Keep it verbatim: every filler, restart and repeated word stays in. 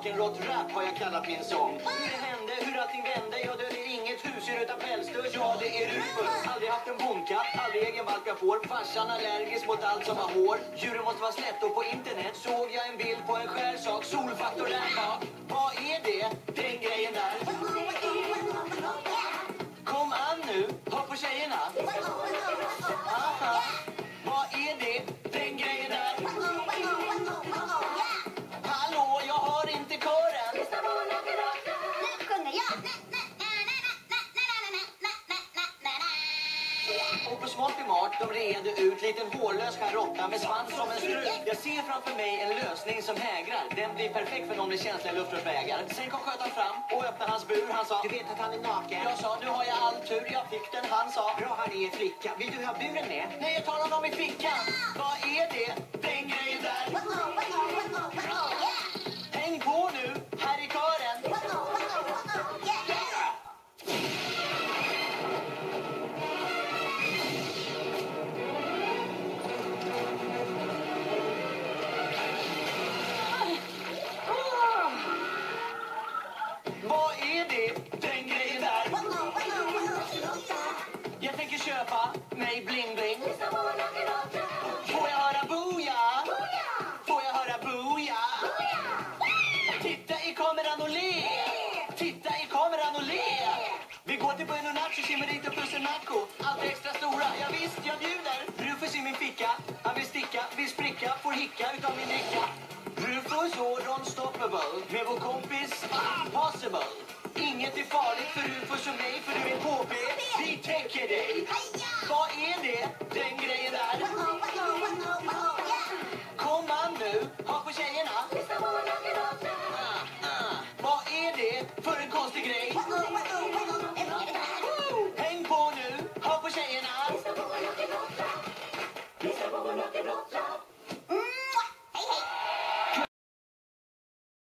nakenrått-rap har jag kallat min sång. Hur det hände, hur allting vände, jag döljer inget husdjur utan pälsdjur. Ja, det är Rufus. Aldrig haft en bondkatt, aldrig egen valp jag får. Farsan allergisk mot allt som har hår. Djuren måste vara släppt och på internet såg jag en bild på en skärsak. Solfaktor där bak. Vad är det? Den grejen där. Kom an nu, hör på tjejerna. Aha. Vad är det? Den grejen där. Hallå, jag har inte kören. Nu sjunger jag. Och på smått i mat, de reder ut liten hårlös karotta med svans som en strut. Jag ser framför mig en lösning som hägrar. Den blir perfekt för någon med känsliga luftrörsvägar. Sen kom skötaren fram och öppnade hans bur. Han sa, du vet att han är naken. Jag sa, nu har jag all tur, jag fick den. Han sa, bra han är flicka. Vill du ha buren med? Nej, jag tar honom i fickan. Vad är det? Den grejen där. Häng på nu, här i kören. Vad är det? Den grejen där. Jag tänker köpa mig bling bling. Får jag höra booja? Får jag höra booja? Titta i kameran och le. Titta i kameran och le. Vi går till Bueno Nacho, Chimmerito plus en Naco. Allt extra stora, ja visst jag bjuder. Rufus i min ficka, han vill sticka, vill spricka, får hicka utav min dricka. Rufus och Unstoppable, med vår kompis Impossible. Inget är farligt för Rufus och mig, för du är K P. Vi täcker dig. Vad är det? Den grejen där.